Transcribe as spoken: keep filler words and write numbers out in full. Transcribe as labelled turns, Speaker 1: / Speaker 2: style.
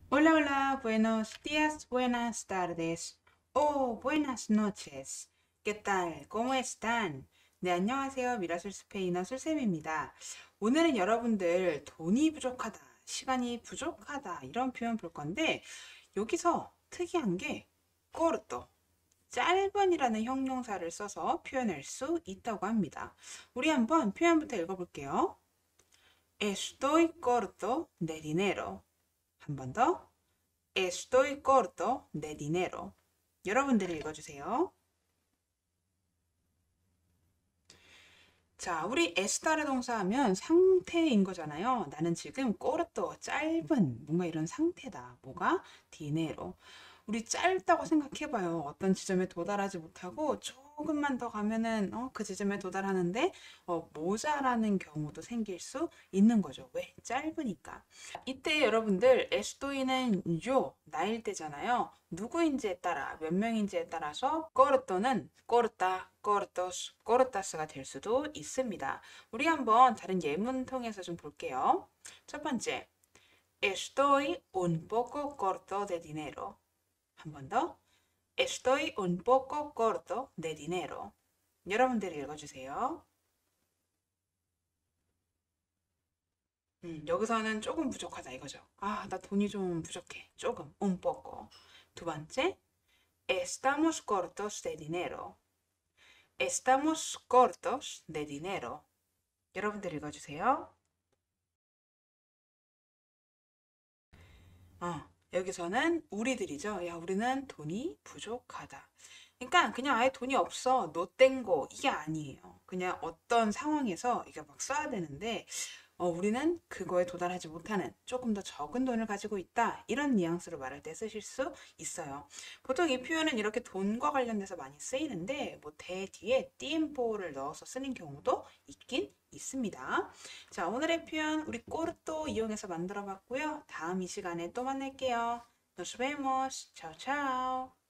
Speaker 1: Hola, hola, buenos días, buenas tardes, o buenas noches. ¿Qué tal? ¿Cómo están? 네, 안녕하세요. 미라술 스페인어 술쌤입니다. 오늘은 여러분들 돈이 부족하다, 시간이 부족하다 이런 표현 볼 건데 여기서 특이한 게 corto, 짧은이라는 형용사를 써서 표현할 수 있다고 합니다. 우리 한번 표현부터 읽어볼게요. Estoy corto de dinero. 한 번 더. Estoy corto de dinero. 여러분들이 읽어주세요. 자, 우리 에스타르 동사 하면 상태인 거잖아요. 나는 지금 corto, 짧은, 뭔가 이런 상태다. 뭐가? dinero. 우리 짧다고 생각해봐요. 어떤 지점에 도달하지 못하고 조금만 더 가면은 어, 그 지점에 도달하는데 어, 모자라는 경우도 생길 수 있는 거죠. 왜? 짧으니까. 이때 여러분들 에스토이는 요 나일 때잖아요. 누구인지에 따라 몇 명인지에 따라서 꼬르또는 꼬르따, 꼬르토스, 꼬르타스가 될 수도 있습니다. 우리 한번 다른 예문 통해서 좀 볼게요. 첫 번째, Estoy un poco corto de dinero. 한 번 더. Estoy un poco corto de dinero. 여러분들이 읽어주세요. 음, 여기서는 조금 부족하다 이거죠. 아, 나 돈이 좀 부족해. 조금, un poco. 두 번째, estamos cortos de dinero. Estamos cortos de dinero. 여러분들 읽어주세요. 어, 여기서는 우리들이죠. 야, 우리는 돈이 부족하다. 그러니까 그냥 아예 돈이 없어. 노 땡고 이게 아니에요. 그냥 어떤 상황에서 이게 막 써야 되는데 어, 우리는 그거에 도달하지 못하는 조금 더 적은 돈을 가지고 있다. 이런 뉘앙스로 말할 때 쓰실 수 있어요. 보통 이 표현은 이렇게 돈과 관련돼서 많이 쓰이는데 뭐 대 뒤에 tiempo를 넣어서 쓰는 경우도 있긴 있습니다. 자, 오늘의 표현 우리 꼬르또 이용해서 만들어 봤고요. 다음 이 시간에 또 만날게요. Nos vemos. Chao, chao.